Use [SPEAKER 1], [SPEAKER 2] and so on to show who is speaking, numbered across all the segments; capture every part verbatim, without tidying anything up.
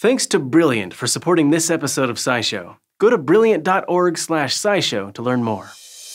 [SPEAKER 1] Thanks to Brilliant for supporting this episode of SciShow. Go to brilliant dot org slash scishow to learn more.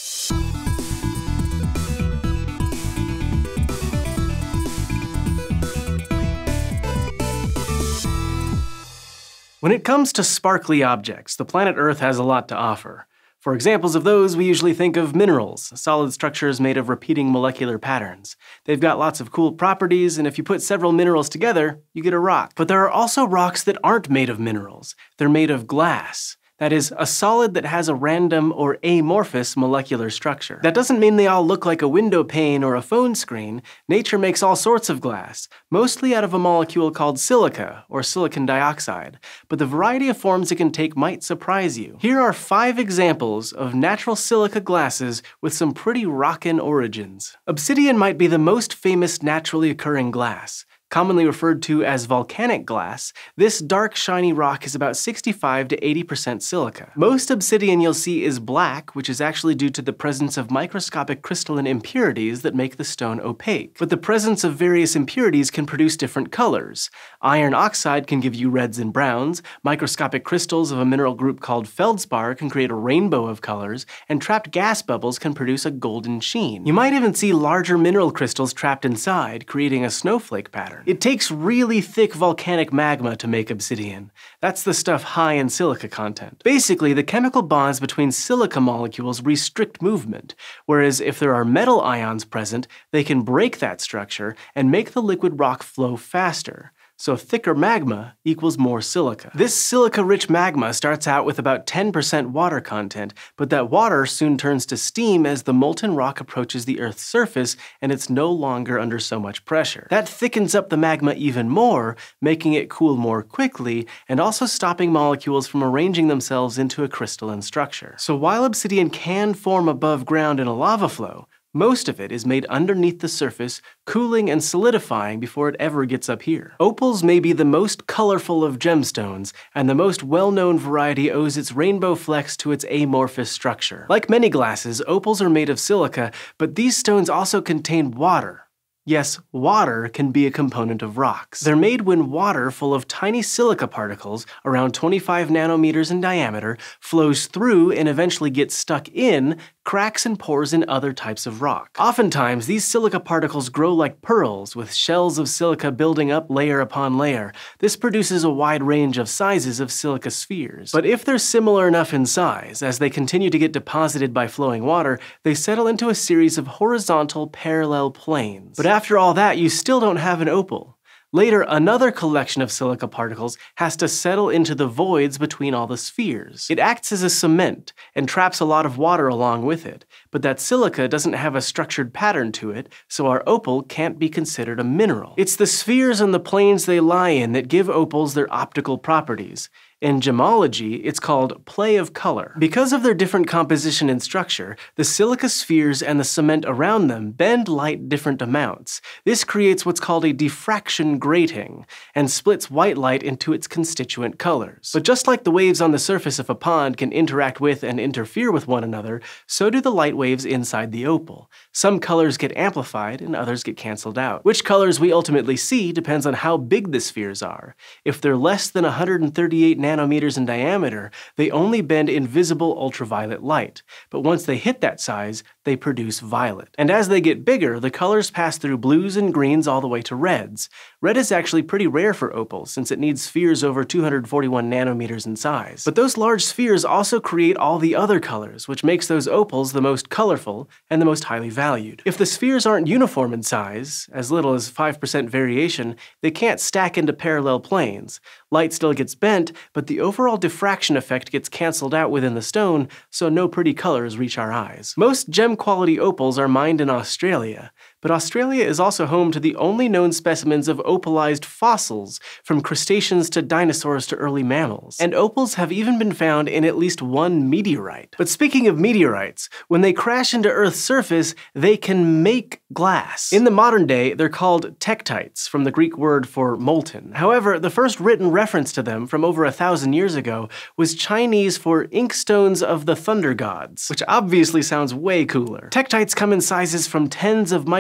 [SPEAKER 1] When it comes to sparkly objects, the planet Earth has a lot to offer. For examples of those, we usually think of minerals, solid structures made of repeating molecular patterns. They've got lots of cool properties, and if you put several minerals together, you get a rock. But there are also rocks that aren't made of minerals. They're made of glass. That is, a solid that has a random or amorphous molecular structure. That doesn't mean they all look like a window pane or a phone screen. Nature makes all sorts of glass, mostly out of a molecule called silica, or silicon dioxide, but the variety of forms it can take might surprise you. Here are five examples of natural silica glasses with some pretty rockin' origins. Obsidian might be the most famous naturally occurring glass. Commonly referred to as volcanic glass, this dark, shiny rock is about sixty-five to eighty percent silica. Most obsidian you'll see is black, which is actually due to the presence of microscopic crystalline impurities that make the stone opaque. But the presence of various impurities can produce different colors. Iron oxide can give you reds and browns, microscopic crystals of a mineral group called feldspar can create a rainbow of colors, and trapped gas bubbles can produce a golden sheen. You might even see larger mineral crystals trapped inside, creating a snowflake pattern. It takes really thick volcanic magma to make obsidian. That's the stuff high in silica content. Basically, the chemical bonds between silica molecules restrict movement, whereas if there are metal ions present, they can break that structure and make the liquid rock flow faster. So thicker magma equals more silica. This silica-rich magma starts out with about ten percent water content, but that water soon turns to steam as the molten rock approaches the Earth's surface and it's no longer under so much pressure. That thickens up the magma even more, making it cool more quickly, and also stopping molecules from arranging themselves into a crystalline structure. So while obsidian can form above ground in a lava flow, most of it is made underneath the surface, cooling and solidifying before it ever gets up here. Opals may be the most colorful of gemstones, and the most well-known variety owes its rainbow flecks to its amorphous structure. Like many glasses, opals are made of silica, but these stones also contain water. Yes, water can be a component of rocks. They're made when water full of tiny silica particles, around twenty-five nanometers in diameter, flows through and eventually gets stuck in cracks and pores in other types of rock. Oftentimes, these silica particles grow like pearls, with shells of silica building up layer upon layer. This produces a wide range of sizes of silica spheres. But if they're similar enough in size, as they continue to get deposited by flowing water, they settle into a series of horizontal parallel planes. But after all that, you still don't have an opal. Later, another collection of silica particles has to settle into the voids between all the spheres. It acts as a cement and traps a lot of water along with it, but that silica doesn't have a structured pattern to it, so our opal can't be considered a mineral. It's the spheres and the planes they lie in that give opals their optical properties. In gemology, it's called play of color. Because of their different composition and structure, the silica spheres and the cement around them bend light different amounts. This creates what's called a diffraction grating, and splits white light into its constituent colors. But just like the waves on the surface of a pond can interact with and interfere with one another, so do the light waves inside the opal. Some colors get amplified and others get cancelled out. Which colors we ultimately see depends on how big the spheres are. If they're less than one hundred thirty-eight nanometers in diameter, they only bend invisible ultraviolet light, but once they hit that size, they produce violet. And as they get bigger, the colors pass through blues and greens all the way to reds. Red is actually pretty rare for opals, since it needs spheres over two hundred forty-one nanometers in size. But those large spheres also create all the other colors, which makes those opals the most colorful and the most highly valued. If the spheres aren't uniform in size, as little as five percent variation, they can't stack into parallel planes. Light still gets bent, but the overall diffraction effect gets cancelled out within the stone, so no pretty colors reach our eyes. Most gem-quality opals are mined in Australia, but Australia is also home to the only known specimens of opalized fossils, from crustaceans to dinosaurs to early mammals. And opals have even been found in at least one meteorite. But speaking of meteorites, when they crash into Earth's surface, they can make glass. In the modern day, they're called tektites, from the Greek word for molten. However, the first written reference to them from over a thousand years ago was Chinese for inkstones of the thunder gods, which obviously sounds way cooler. Tektites come in sizes from tens of microns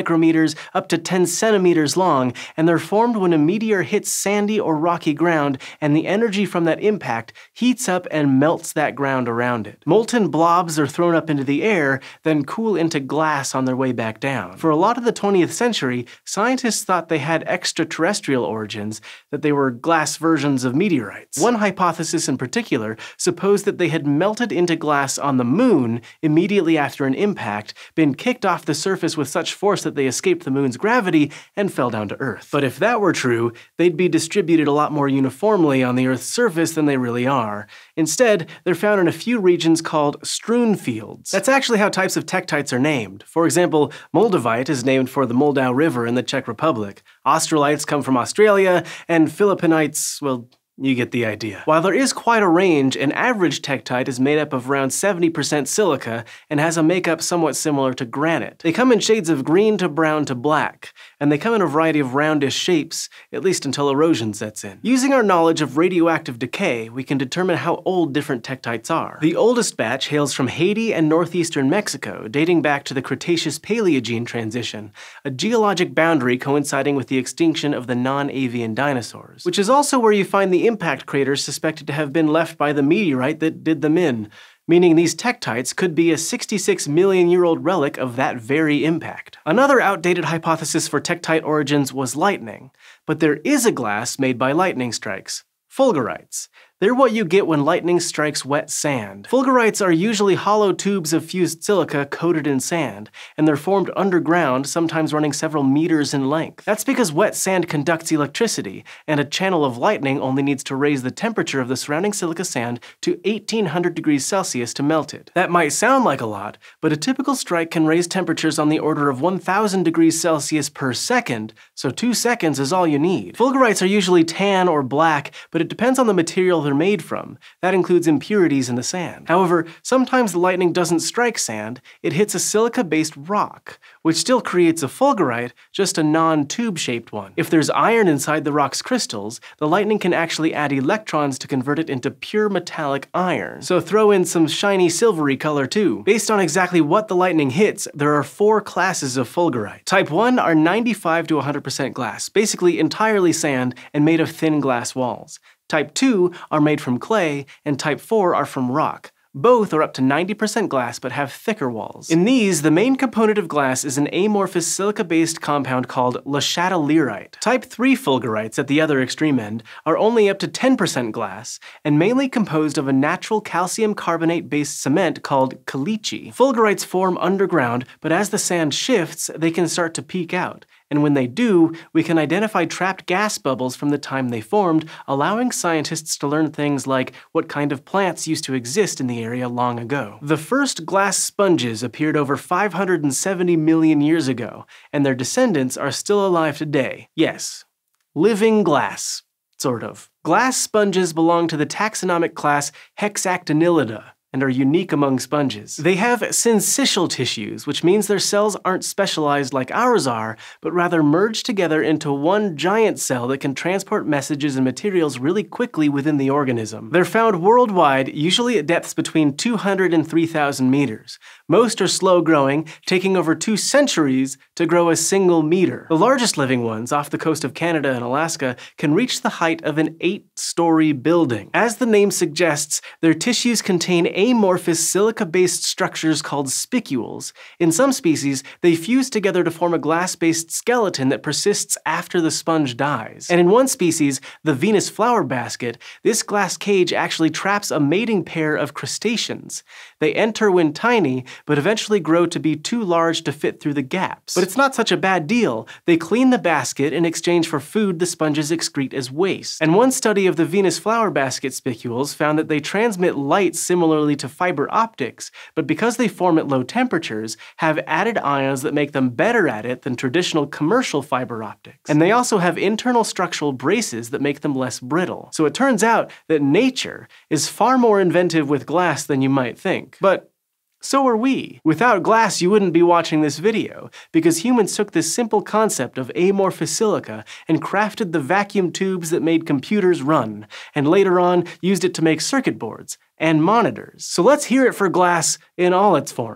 [SPEAKER 1] micrometers up to ten centimeters long, and they're formed when a meteor hits sandy or rocky ground, and the energy from that impact heats up and melts that ground around it. Molten blobs are thrown up into the air, then cool into glass on their way back down. For a lot of the twentieth century, scientists thought they had extraterrestrial origins, that they were glass versions of meteorites. One hypothesis in particular supposed that they had melted into glass on the moon immediately after an impact, been kicked off the surface with such force that they escaped the moon's gravity and fell down to Earth. But if that were true, they'd be distributed a lot more uniformly on the Earth's surface than they really are. Instead, they're found in a few regions called strewn fields. That's actually how types of tektites are named. For example, Moldavite is named for the Moldau River in the Czech Republic. Australites come from Australia, and Philippinites, well, you get the idea. While there is quite a range, an average tektite is made up of around seventy percent silica and has a makeup somewhat similar to granite. They come in shades of green to brown to black, and they come in a variety of roundish shapes, at least until erosion sets in. Using our knowledge of radioactive decay, we can determine how old different tektites are. The oldest batch hails from Haiti and northeastern Mexico, dating back to the Cretaceous-Paleogene transition, a geologic boundary coinciding with the extinction of the non-avian dinosaurs, which is also where you find the impact craters suspected to have been left by the meteorite that did them in, meaning these tektites could be a sixty-six million year old relic of that very impact. Another outdated hypothesis for tektite origins was lightning, but there is a glass made by lightning strikes, fulgurites. They're what you get when lightning strikes wet sand. Fulgurites are usually hollow tubes of fused silica coated in sand, and they're formed underground, sometimes running several meters in length. That's because wet sand conducts electricity, and a channel of lightning only needs to raise the temperature of the surrounding silica sand to eighteen hundred degrees Celsius to melt it. That might sound like a lot, but a typical strike can raise temperatures on the order of one thousand degrees Celsius per second, so two seconds is all you need. Fulgurites are usually tan or black, but it depends on the material they're made from. That includes impurities in the sand. However, sometimes the lightning doesn't strike sand, it hits a silica-based rock, which still creates a fulgurite, just a non-tube-shaped one. If there's iron inside the rock's crystals, the lightning can actually add electrons to convert it into pure metallic iron. So throw in some shiny silvery color too. Based on exactly what the lightning hits, there are four classes of fulgurite. Type one are ninety-five to one hundred percent glass, basically entirely sand and made of thin glass walls. Type two are made from clay, and Type four are from rock. Both are up to ninety percent glass but have thicker walls. In these, the main component of glass is an amorphous silica-based compound called Le Chatelairite. Type three fulgurites at the other extreme end are only up to ten percent glass and mainly composed of a natural calcium carbonate-based cement called caliche. Fulgurites form underground, but as the sand shifts, they can start to peak out. And when they do, we can identify trapped gas bubbles from the time they formed, allowing scientists to learn things like what kind of plants used to exist in the area long ago. The first glass sponges appeared over five hundred seventy million years ago, and their descendants are still alive today. Yes, living glass, sort of. Glass sponges belong to the taxonomic class Hexactinellida, and are unique among sponges. They have syncytial tissues, which means their cells aren't specialized like ours are, but rather merge together into one giant cell that can transport messages and materials really quickly within the organism. They're found worldwide, usually at depths between two hundred and three thousand meters. Most are slow-growing, taking over two centuries to grow a single meter. The largest living ones, off the coast of Canada and Alaska, can reach the height of an eight-story building. As the name suggests, their tissues contain amorphous silica-based structures called spicules. In some species, they fuse together to form a glass-based skeleton that persists after the sponge dies. And in one species, the Venus flower basket, this glass cage actually traps a mating pair of crustaceans. They enter when tiny, but eventually grow to be too large to fit through the gaps. But it's not such a bad deal. They clean the basket in exchange for food the sponges excrete as waste. And one study of the Venus flower basket spicules found that they transmit light similarly to fiber optics, but because they form at low temperatures, have added ions that make them better at it than traditional commercial fiber optics. And they also have internal structural braces that make them less brittle. So it turns out that nature is far more inventive with glass than you might think. But so are we. Without glass, you wouldn't be watching this video, because humans took this simple concept of amorphous silica and crafted the vacuum tubes that made computers run, and later on used it to make circuit boards and monitors. So let's hear it for glass in all its forms.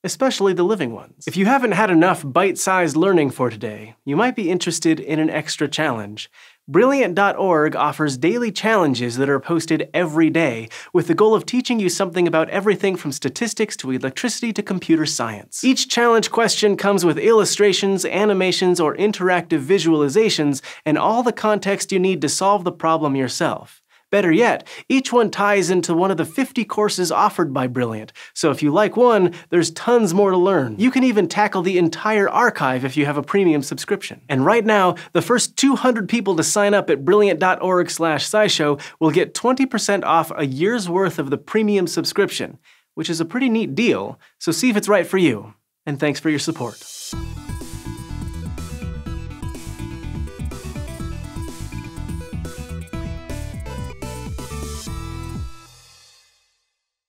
[SPEAKER 1] especially the living ones. If you haven't had enough bite-sized learning for today, you might be interested in an extra challenge. Brilliant dot org offers daily challenges that are posted every day, with the goal of teaching you something about everything from statistics to electricity to computer science. Each challenge question comes with illustrations, animations, or interactive visualizations, and all the context you need to solve the problem yourself. Better yet, each one ties into one of the fifty courses offered by Brilliant, so if you like one, there's tons more to learn. You can even tackle the entire archive if you have a premium subscription. And right now, the first two hundred people to sign up at brilliant dot org slash scishow will get twenty percent off a year's worth of the premium subscription, which is a pretty neat deal, so see if it's right for you. And thanks for your support.